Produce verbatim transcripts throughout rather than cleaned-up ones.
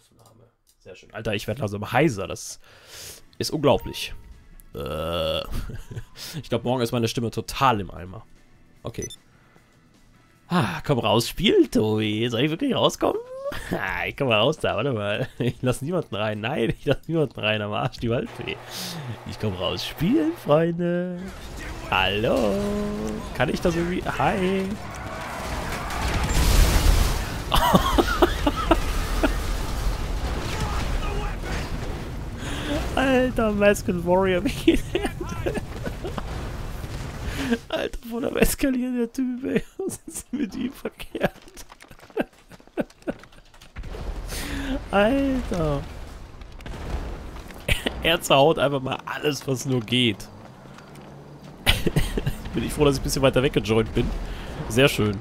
Aufnahme. Sehr schön. Alter, ich werde langsam heiser. Das ist unglaublich. Äh. Ich glaube, morgen ist meine Stimme total im Eimer. Okay. Ah, komm raus, Spiel, Tobi. Soll ich wirklich rauskommen? Ah, ich komm raus da, warte mal. Ich lasse niemanden rein. Nein, ich lasse niemanden rein. Am Arsch, die Waldfee. Ich komm raus, spielen, Freunde. Hallo. Kann ich das irgendwie... Hi. Alter, Masked Warrior, wie geht der? Alter, von der eskaliert der Typ, ey. Was ist mit ihm verkehrt? Alter. Er zerhaut einfach mal alles, was nur geht. Bin ich froh, dass ich ein bisschen weiter weggejoint bin. Sehr schön.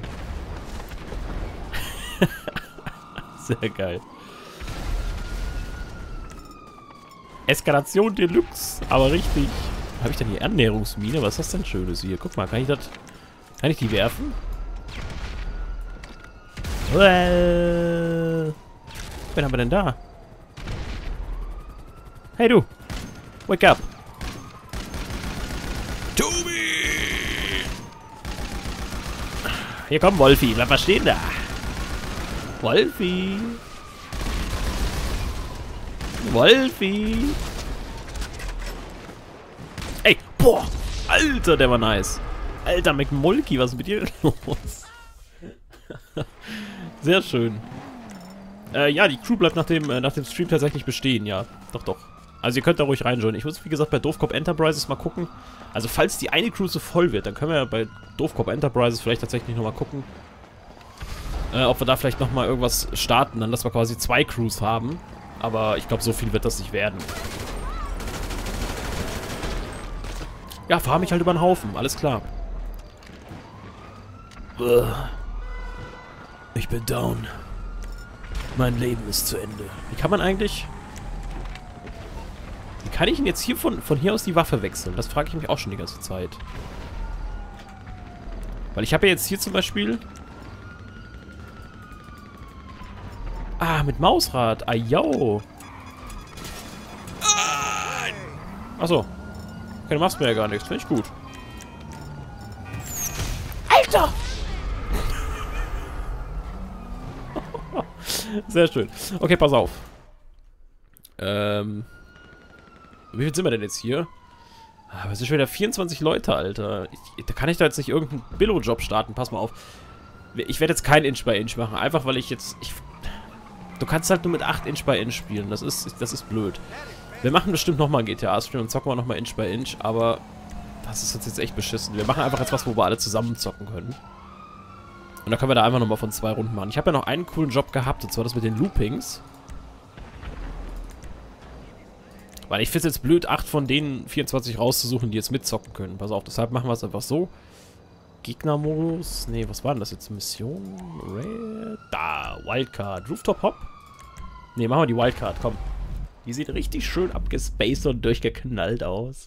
Sehr geil. Eskalation Deluxe, aber richtig. Habe ich denn hier Ernährungsmine? Was ist das denn Schönes hier? Guck mal, kann ich das... Kann ich die werfen? Well. Wen haben wir denn da? Hey du! Wake up! Tobi! Hier komm, Wolfi, bleib mal stehen da! Wolfi! Wolfi! Ey, boah! Alter, der war nice! Alter, McMulky, was ist mit dir los? Sehr schön. Äh, ja, die Crew bleibt nach dem, äh, nach dem Stream tatsächlich bestehen, ja. Doch, doch. Also ihr könnt da ruhig reinjoinen. Ich muss, wie gesagt, bei Doofkop Enterprises mal gucken. Also falls die eine Crew so voll wird, dann können wir ja bei Doofkop Enterprises vielleicht tatsächlich nochmal gucken, äh, ob wir da vielleicht nochmal irgendwas starten, dann dass wir quasi zwei Crews haben. Aber ich glaube, so viel wird das nicht werden. Ja, fahr mich halt über den Haufen, alles klar. Ich bin down. Mein Leben ist zu Ende. Wie kann man eigentlich... Wie kann ich denn jetzt hier von, von hier aus die Waffe wechseln? Das frage ich mich auch schon die ganze Zeit. Weil ich habe ja jetzt hier zum Beispiel... Ah, mit Mausrad. Ah, yo. Achso. Okay, du machst mir ja gar nichts. Finde ich gut. Alter! Sehr schön. Okay, pass auf. Ähm... Wie viel sind wir denn jetzt hier? Ah, wir sind schon wieder vierundzwanzig Leute, Alter. Ich, da kann ich da jetzt nicht irgendeinen Billo-Job starten. Pass mal auf. Ich werde jetzt kein Inch by Inch machen. Einfach, weil ich jetzt... Ich, du kannst halt nur mit acht Inch by Inch spielen. Das ist, das ist blöd. Wir machen bestimmt nochmal einen G T A-Stream und zocken wir nochmal Inch by Inch. Aber das ist jetzt echt beschissen. Wir machen einfach jetzt was, wo wir alle zusammen zocken können. Und da können wir da einfach nochmal von zwei Runden machen. Ich habe ja noch einen coolen Job gehabt. Und zwar das mit den Loopings. Weil ich finde es jetzt blöd, acht von den vierundzwanzig rauszusuchen, die jetzt mitzocken können. Pass auf, deshalb machen wir es einfach so. Gegnermodus. Nee, was war denn das jetzt? Mission? Red? Da, Wildcard. Rooftop Hop? Nee, machen wir die Wildcard, komm. Die sieht richtig schön abgespaced und durchgeknallt aus.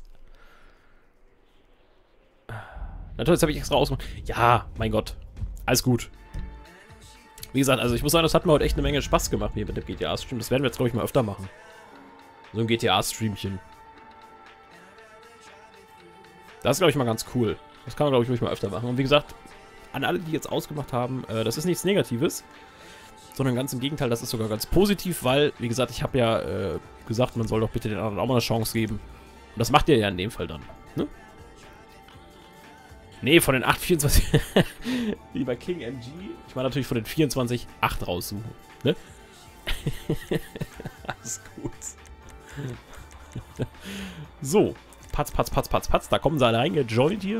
Na toll, jetzt habe ich extra ausgemacht. Ja, mein Gott. Alles gut. Wie gesagt, also ich muss sagen, das hat mir heute echt eine Menge Spaß gemacht hier mit dem G T A-Stream. Das werden wir jetzt, glaube ich, mal öfter machen. So ein G T A-Streamchen. Das ist, glaube ich, mal ganz cool. Das kann man, glaube ich, ruhig mal öfter machen. Und wie gesagt, an alle, die jetzt ausgemacht haben, äh, das ist nichts Negatives. Sondern ganz im Gegenteil, das ist sogar ganz positiv, weil, wie gesagt, ich habe ja äh, gesagt, man soll doch bitte den anderen auch mal eine Chance geben. Und das macht ihr ja in dem Fall dann, ne? Nee, von den acht, vierundzwanzig, wie bei King M G, ich meine natürlich von den vierundzwanzig, acht raussuchen, ne? Alles gut. So, patz, patz, patz, patz, patz, da kommen sie alle reingejoint hier.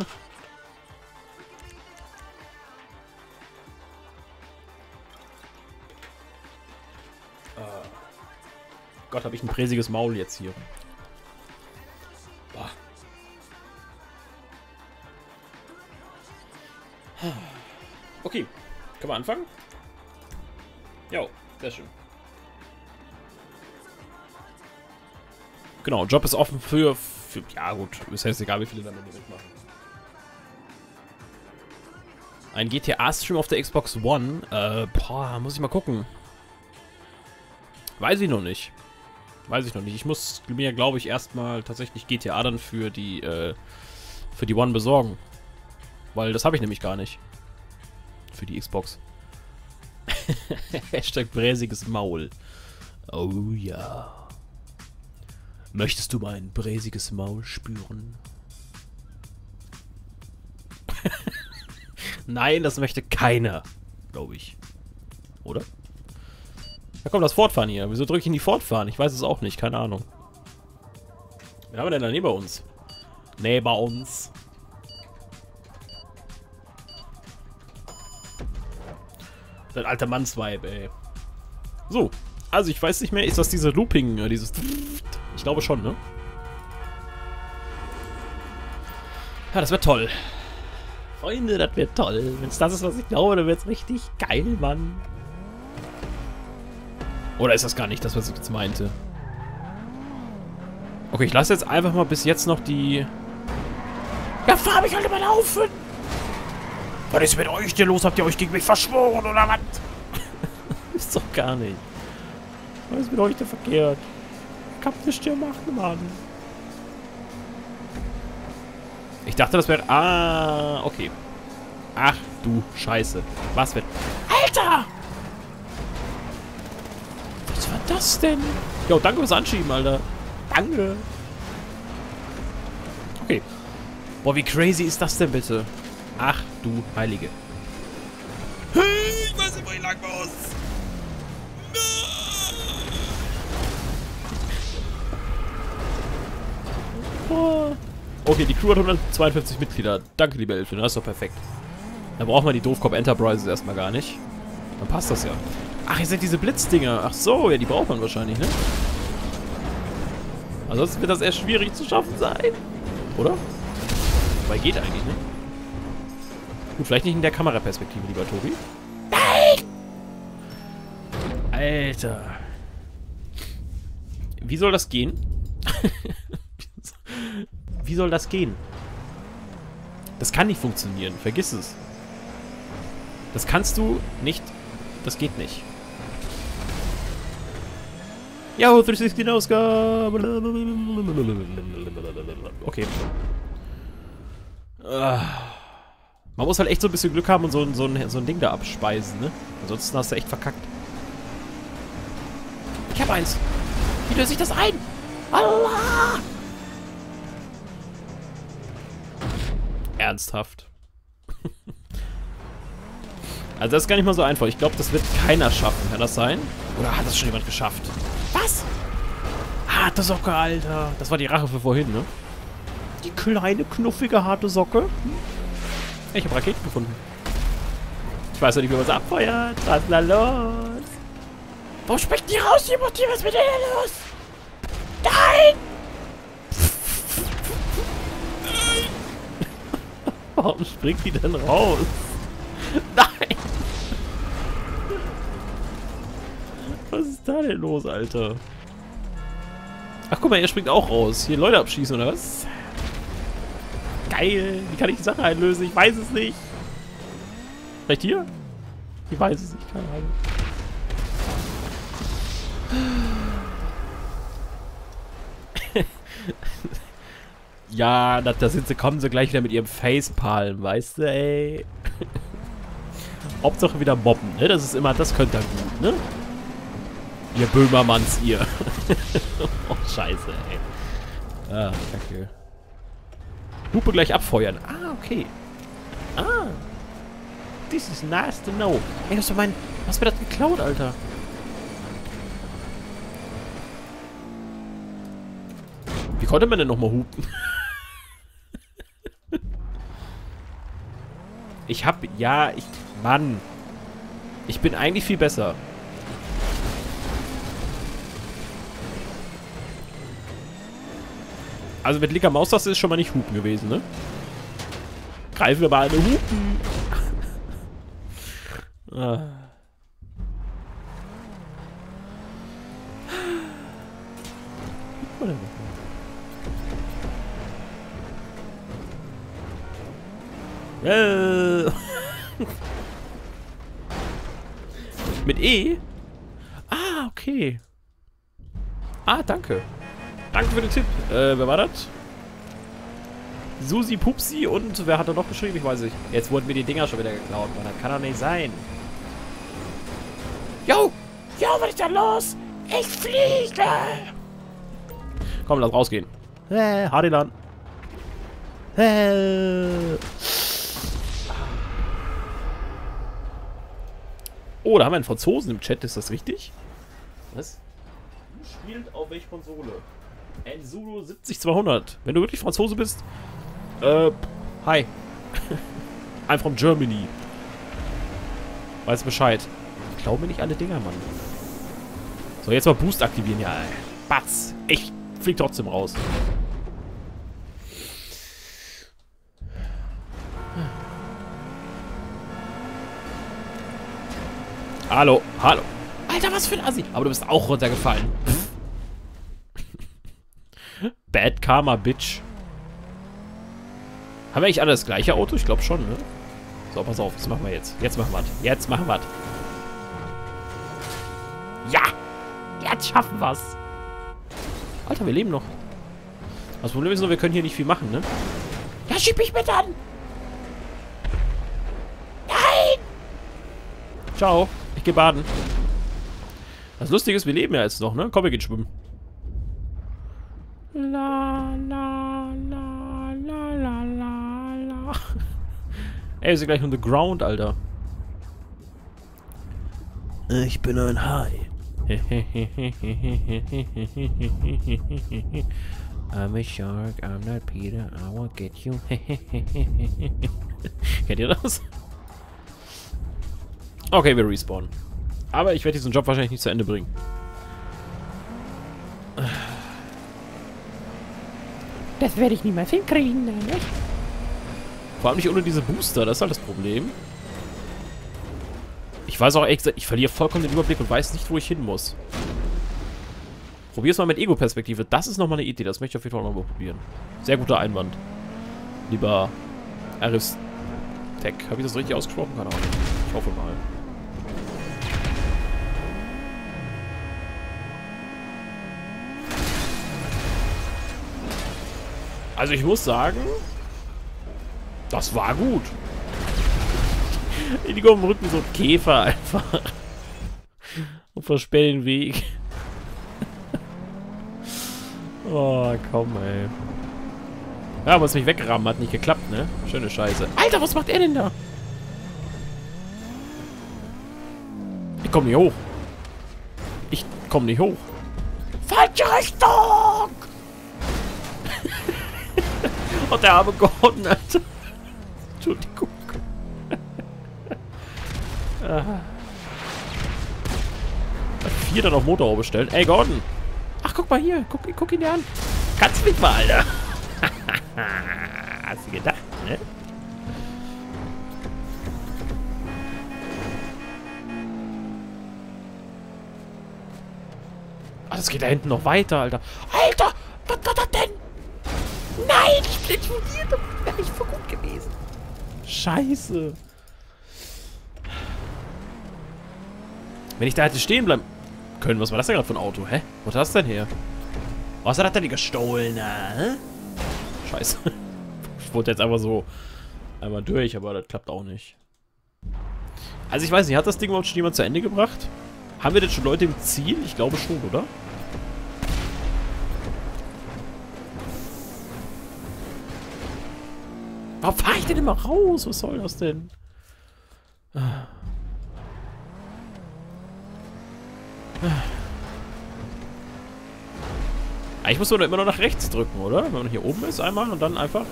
Gott, habe ich ein präsiges Maul jetzt hier. Boah. Okay, können wir anfangen? Jo, sehr schön. Genau, Job ist offen für, für... Ja gut, ist jetzt egal, wie viele damit mitmachen. Ein G T A-Stream auf der Xbox One? Äh, boah, muss ich mal gucken. Weiß ich noch nicht. Weiß ich noch nicht. Ich muss mir, glaube ich, erstmal tatsächlich G T A dann für die, äh, für die One besorgen. Weil das habe ich nämlich gar nicht. Für die Xbox. Hashtag bräsiges Maul. Oh ja. Möchtest du mein bräsiges Maul spüren? Nein, das möchte keiner. Glaube ich. Oder? Da kommt das Fortfahren hier. Wieso drücke ich in die Fortfahren? Ich weiß es auch nicht. Keine Ahnung. Wen haben wir denn da neben uns? Neben uns. Das ist ein alter Manns-Vibe, ey. So. Also, ich weiß nicht mehr. Ist das diese Looping, äh, dieses... Ich glaube schon, ne? Ja, das wird toll. Freunde, das wird toll. Wenn es das ist, was ich glaube, dann wird es richtig geil, Mann. Oder ist das gar nicht das, was ich jetzt meinte? Okay, ich lasse jetzt einfach mal bis jetzt noch die... Ja, fahr mich halt immer laufen! Was ist mit euch denn los? Habt ihr euch gegen mich verschworen, oder was? Ist doch gar nicht. Was ist mit euch denn verkehrt? Ich hab nichts gemacht, Mann. Ich dachte, das wäre... Ah, okay. Ach, du Scheiße. Was wird... Alter! Was war das denn? Jo, danke fürs Anschieben, Alter. Danke. Okay. Boah, wie crazy ist das denn bitte? Ach, du Heilige. Ich weiß nicht, wo ich lang muss. Oh. Okay, die Crew hat hundertzweiundfünfzig Mitglieder. Danke, liebe Elfin, das ist doch perfekt. Dann braucht man die Doofkopf Enterprises erstmal gar nicht. Dann passt das ja. Ach, hier sind diese Blitzdinger. Ach so, ja, die braucht man wahrscheinlich, ne? Ansonsten wird das eher schwierig zu schaffen sein. Oder? Wobei geht eigentlich, ne? Gut, vielleicht nicht in der Kameraperspektive, lieber Tobi. Nein! Alter. Wie soll das gehen? Wie soll das gehen? Das kann nicht funktionieren. Vergiss es. Das kannst du nicht... Das geht nicht. Ja, dreihundertsechzig Oscar. Okay. Man muss halt echt so ein bisschen Glück haben und so, so, ein, so ein Ding da abspeisen, ne? Ansonsten hast du echt verkackt. Ich hab eins. Wie löse ich das ein? Allah! Ernsthaft. Also das ist gar nicht mal so einfach. Ich glaube, das wird keiner schaffen. Kann das sein? Oder hat das schon jemand geschafft? Was? Harte Socke, Alter. Das war die Rache für vorhin, ne? Die kleine, knuffige, harte Socke. Hm? Ich habe Raketen gefunden. Ich weiß ja nicht, wie man es abfeuert. Was ist da los? Warum springt die raus, die Mutti? Was ist mit der los? Nein! Nein! Warum springt die denn raus? Nein! Was ist da denn los, Alter? Ach, guck mal, er springt auch raus. Hier Leute abschießen, oder was? Geil! Wie kann ich die Sache einlösen? Ich weiß es nicht. Vielleicht hier? Ich weiß es nicht, keine Ahnung. Ja, da, da sind sie, kommen sie gleich wieder mit ihrem Facepalm, weißt du, ey. Hauptsache wieder mobben, ne? Das ist immer, das könnt ihr gut, ne? Ihr Böhmermanns, ihr. Oh, scheiße, ey. Ah, kacke. Lupe gleich abfeuern. Ah, okay. Ah. This is nice to know. Ey, das ist mein... Was mir das geklaut, Alter? Wie konnte man denn nochmal hupen? Ich hab... Ja, ich... Mann. Ich bin eigentlich viel besser. Also mit linker Maustaste ist schon mal nicht hupen gewesen, ne? Greifen wir mal eine Hupen. Ah. Äh. Mit E? Ah, okay. Ah, danke. Danke für den Tipp. Äh, wer war das? Susi Pupsi und wer hat da noch geschrieben? Ich weiß nicht. Jetzt wurden mir die Dinger schon wieder geklaut. Man, das kann doch nicht sein. Jo! Jo, was ist da los? Ich fliege! Komm, lass rausgehen. Äh, Hardilan. Äh. Oh, da haben wir einen Franzosen im Chat. Ist das richtig? Was? Du spielst auf welche Konsole? Ensudo siebzig zweihundert. Wenn du wirklich Franzose bist. Äh, hi. I'm from Germany. Weiß Bescheid. Ich glaube mir nicht alle Dinger, Mann. So, jetzt mal Boost aktivieren. Ja, Batz. Ich flieg trotzdem raus. Hallo, hallo. Alter, was für ein Assi. Aber du bist auch runtergefallen. Bad Karma, Bitch. Haben wir eigentlich alle das gleiche Auto? Ich glaube schon, ne? So, pass auf. Das machen wir jetzt. Jetzt machen wir es. Jetzt machen wir es. Ja! Jetzt schaffen wir es. Alter, wir leben noch. Das Problem ist nur, wir können hier nicht viel machen, ne? Ja, schieb mich mit an! Nein! Ciao. Ich gehe baden. Das Lustige ist, wir leben ja jetzt noch, ne? Komm, wir gehen schwimmen. La, la, la, la, la, la, la. Ey, wir sind gleich on the ground, Alter. Ich bin ein Hai. I'm a shark, I'm not Peter, I won't get you. Kennt ihr das? Okay, wir respawnen. Aber ich werde diesen Job wahrscheinlich nicht zu Ende bringen. Das werde ich niemals hinkriegen, nein, nicht? Vor allem nicht ohne diese Booster, das ist halt das Problem. Ich weiß auch ehrlich gesagt, ich verliere vollkommen den Überblick und weiß nicht, wo ich hin muss. Probier's mal mit Ego-Perspektive. Das ist nochmal eine Idee, das möchte ich auf jeden Fall nochmal probieren. Sehr guter Einwand. Lieber Aristec. Habe ich das richtig ausgesprochen? Keine Ahnung. Ich hoffe mal. Also ich muss sagen, das war gut. Die kommen im Rücken so ein Käfer einfach. Und versperren den Weg. Oh, komm, ey. Ja, muss mich wegrammen, hat nicht geklappt, ne? Schöne Scheiße. Alter, was macht er denn da? Ich komm nicht hoch. Ich komm nicht hoch. Falsche Richtung! Und der arme Gordon, Alter. Entschuldigung. ah. Hat vier dann auf Motorhaube bestellen. Ey, Gordon. Ach, guck mal hier. Guck, guck ihn dir an. Kannst mich mal, Alter. Hast du gedacht, ne? Ah, das geht da hinten noch weiter, Alter. Alter, was war das denn? Nein, ich bin explodiert. Das wäre nicht so gut gewesen. Scheiße. Wenn ich da hätte stehen bleiben können, was war das denn gerade für ein Auto? Hä? Wo ist das denn her? Was hat er denn gestohlen? Hä? Scheiße. Ich wollte jetzt einfach so einmal durch, aber das klappt auch nicht. Also ich weiß nicht, hat das Ding überhaupt schon jemand zu Ende gebracht? Haben wir denn schon Leute im Ziel? Ich glaube schon, oder? Warum fahre ich denn immer raus? Was soll das denn? Ah. Ich muss immer noch nach rechts drücken, oder? Wenn man hier oben ist, einmal und dann einfach...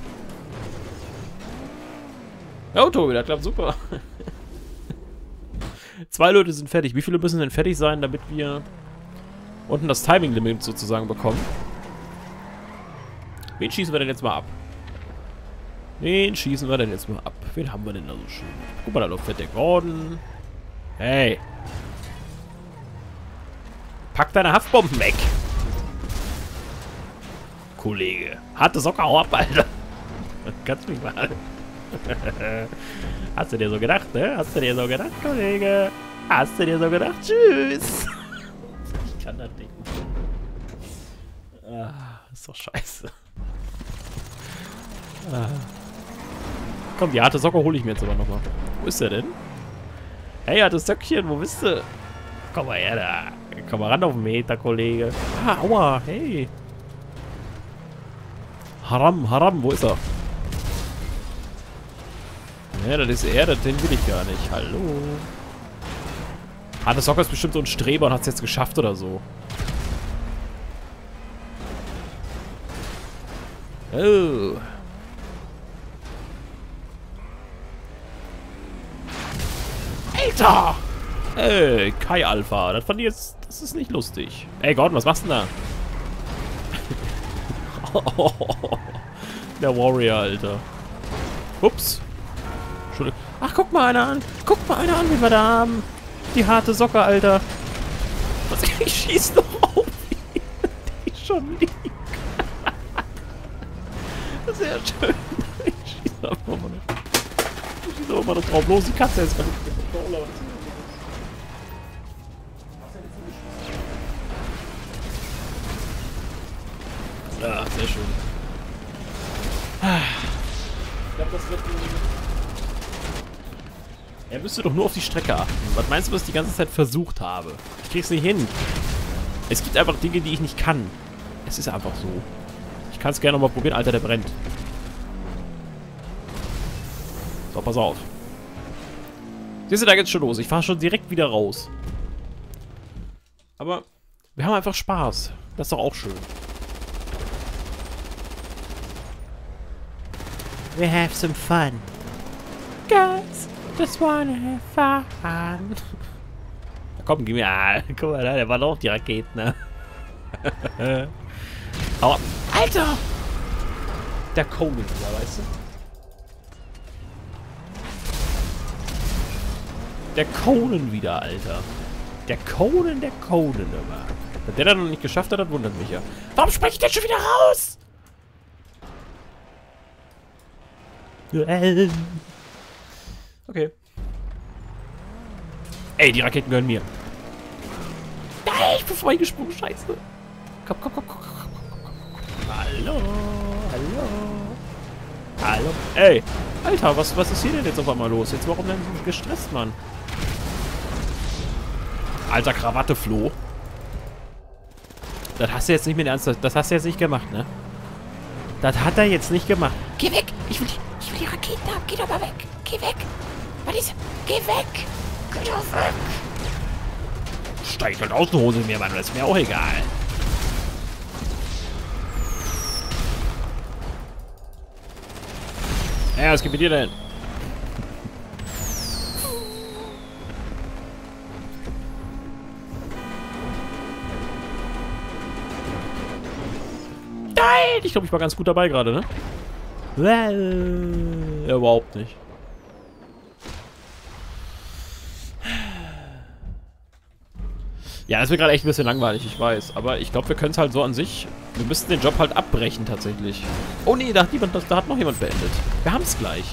Ja, Tobi, das klappt super. Zwei Leute sind fertig. Wie viele müssen denn fertig sein, damit wir unten das Timing-Limit sozusagen bekommen? Wen schießen wir denn jetzt mal ab? Wen schießen wir denn jetzt mal ab? Wen haben wir denn da so schön? Guck mal, da läuft fett der Gordon. Hey. Pack deine Haftbomben weg. Kollege. Harte Socke, hau ab, Alter. Kannst mich mal. Hast du dir so gedacht, ne? Hast du dir so gedacht, Kollege? Hast du dir so gedacht? Tschüss. Ich kann das nicht. Ah, ist doch scheiße. Ah. Komm, die harte Socke hole ich mir jetzt aber nochmal. Wo ist der denn? Hey, hartes Söckchen, wo bist du? Komm mal her da. Komm mal ran auf den Meter, Kollege. Ah, aua, hey. Haram, Haram, wo ist er? Ja, das ist er, den will ich gar nicht. Hallo. Harte Socke ist bestimmt so ein Streber und hat es jetzt geschafft oder so. Oh. Alter! Ey, Kai Alpha. Das fand ich jetzt... Das ist nicht lustig. Ey, Gordon, was machst du denn da? Der Warrior, Alter. Ups. Entschuldigung. Ach, guck mal einer an. Guck mal einer an, wie wir da haben. Die harte Socke, Alter. Was, ich schieß doch auf ihn. Die schon liegt. Sehr schön. Ich schieße einfach mal nicht. Ich schieße einfach mal drauf. Los, die Katze ist gerade. Ja, sehr schön. Ich glaube, das wird ein... Er müsste doch nur auf die Strecke achten. Was meinst du, was ich die ganze Zeit versucht habe? Ich krieg's nicht hin. Es gibt einfach Dinge, die ich nicht kann. Es ist einfach so. Ich kann es gerne nochmal probieren. Alter, der brennt. So, pass auf. Siehst du, da geht's schon los. Ich fahre schon direkt wieder raus. Aber wir haben einfach Spaß. Das ist doch auch schön. We have some fun. Guys, just wanna have fun. Komm, gib mir. Ah, guck mal, der war doch die Raketen, ne? Aber, Alter! Der Conan wieder, weißt du? Der Conan wieder, Alter. Der Conan, der Conan immer. Dass der dann noch nicht geschafft hat, das wundert mich ja. Warum spreche ich denn schon wieder raus? Okay. Ey, die Raketen gehören mir. Nein, ich bin vorbeigesprungen, scheiße. Komm, komm, komm, komm, komm, komm, komm. Hallo, hallo. Hallo. Ey, Alter, was, was ist hier denn jetzt auf einmal los? Jetzt warum denn so gestresst, Mann? Alter, Krawatte, Flo. Das hast du jetzt nicht mit Ernst, das hast du jetzt nicht gemacht, ne? Das hat er jetzt nicht gemacht. Geh weg! Ich will die, ich will die Raketen haben. Geh doch mal weg. Geh weg. Was ist? Geh weg. Geh doch weg. Steig halt aus der Hose mir, Mann. Das ist mir auch egal. Ja, was geht mit dir denn? Nein! Ich glaube, ich war ganz gut dabei gerade, ne? Ja, überhaupt nicht. Ja, das wird gerade echt ein bisschen langweilig, ich weiß. Aber ich glaube, wir können es halt so an sich... Wir müssten den Job halt abbrechen, tatsächlich. Oh nee, da hat, niemand, da hat noch jemand beendet. Wir haben es gleich.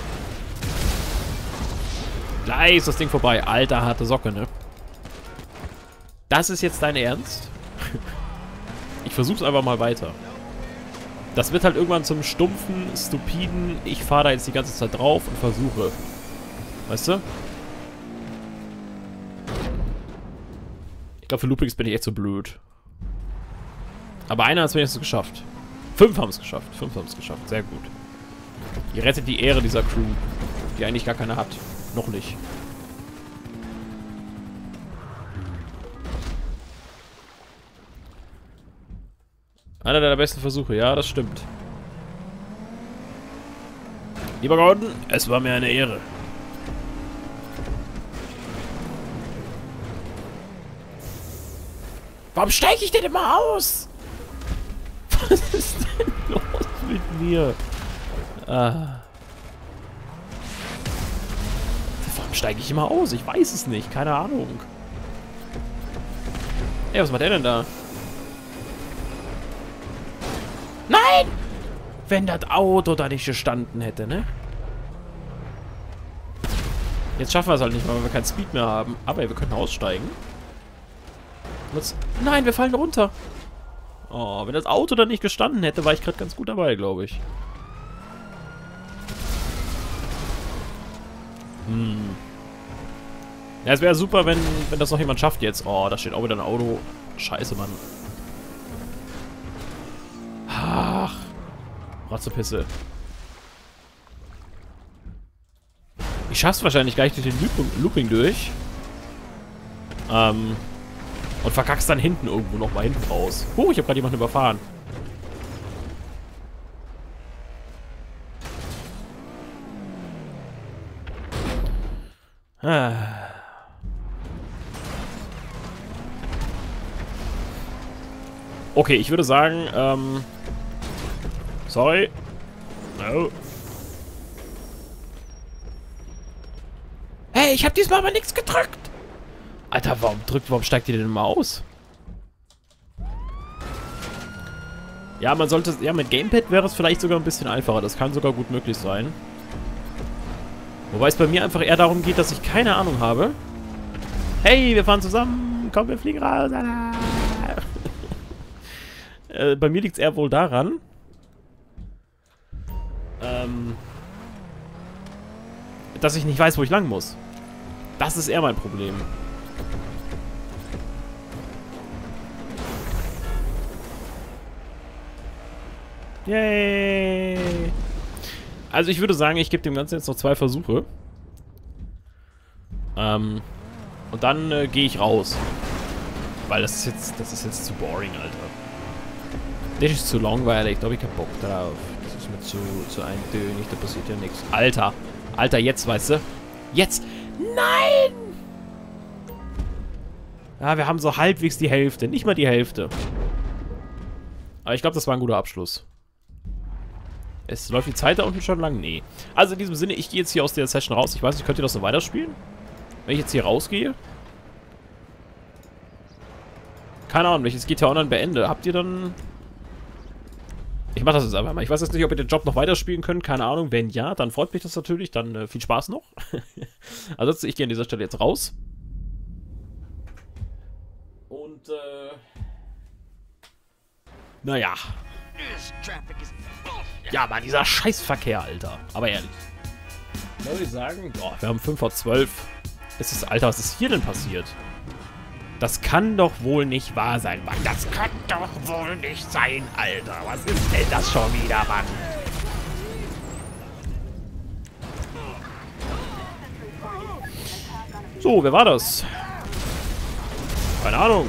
Gleich ist das Ding vorbei. Alter, harte Socke, ne? Das ist jetzt dein Ernst? Ich versuch's einfach mal weiter. Das wird halt irgendwann zum stumpfen, stupiden, ich fahre da jetzt die ganze Zeit drauf und versuche. Weißt du? Ich glaube, für Loopings bin ich echt so blöd. Aber einer hat es wenigstens geschafft. Fünf haben es geschafft. Fünf haben es geschafft. Sehr gut. Ihr rettet die Ehre dieser Crew, die eigentlich gar keine hat. Noch nicht. Einer der besten Versuche, ja, das stimmt. Lieber Gordon, es war mir eine Ehre. Warum steige ich denn immer aus? Was ist denn los mit mir? Ah. Warum steige ich immer aus? Ich weiß es nicht, keine Ahnung. Ey, was macht der denn da? Nein! Wenn das Auto da nicht gestanden hätte, ne? Jetzt schaffen wir es halt nicht mal, weil wir keinen Speed mehr haben. Aber wir können aussteigen. Jetzt... Nein, wir fallen runter. Oh, wenn das Auto da nicht gestanden hätte, war ich gerade ganz gut dabei, glaube ich. Hm. Ja, es wäre super, wenn, wenn das noch jemand schafft jetzt. Oh, da steht auch wieder ein Auto. Scheiße, Mann. Ach. Rotzepisse. Ich schaff's wahrscheinlich gleich durch den Looping, Looping durch. Ähm. Und verkackst dann hinten irgendwo noch mal hinten raus. Huh, ich habe gerade jemanden überfahren. Ah. Okay, ich würde sagen, ähm... Sorry. No. Hey, ich hab diesmal aber nichts gedrückt. Alter, warum drückt, warum steigt ihr denn immer aus? Ja, man sollte, ja, mit Gamepad wäre es vielleicht sogar ein bisschen einfacher. Das kann sogar gut möglich sein. Wobei es bei mir einfach eher darum geht, dass ich keine Ahnung habe. Hey, wir fahren zusammen. Komm, wir fliegen raus. äh, bei mir liegt es eher wohl daran, ähm, dass ich nicht weiß, wo ich lang muss. Das ist eher mein Problem. Yay! Also ich würde sagen, ich gebe dem Ganzen jetzt noch zwei Versuche. Ähm, und dann äh, gehe ich raus. Weil das ist jetzt, das ist jetzt zu boring, Alter. Das ist zu langweilig, da habe ich keinen Bock drauf. Das ist mir zu, zu eintönig, da passiert ja nichts. Alter, Alter, jetzt, weißt du? Jetzt! Nein! Ja, wir haben so halbwegs die Hälfte, nicht mal die Hälfte. Aber ich glaube, das war ein guter Abschluss. Es läuft die Zeit da unten schon lang? Nee. Also in diesem Sinne, ich gehe jetzt hier aus der Session raus. Ich weiß nicht, könnt ihr das so weiterspielen? Wenn ich jetzt hier rausgehe? Keine Ahnung, wenn ich jetzt G T A Online beende, habt ihr dann... Ich mache das jetzt einfach mal. Ich weiß jetzt nicht, ob ihr den Job noch weiterspielen könnt. Keine Ahnung. Wenn ja, dann freut mich das natürlich. Dann äh, viel Spaß noch. Ansonsten, ich gehe an dieser Stelle jetzt raus. Und, äh... Naja. Ja, Mann, dieser Scheißverkehr, Alter. Aber ehrlich. Was soll ich sagen? Boah, wir haben fünf vor zwölf. Es ist, Alter, was ist hier denn passiert? Das kann doch wohl nicht wahr sein, Mann. Das kann doch wohl nicht sein, Alter. Was ist denn das schon wieder, Mann? So, wer war das? Keine Ahnung.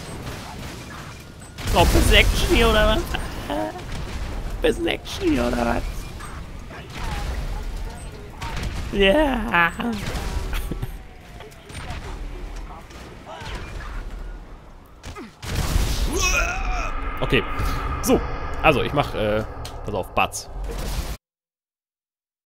Noch ein bisschen Action hier, oder was? Bisschen Action hier, oder was? Ja. Okay. So. Also, ich mach, äh, pass auf, Batz.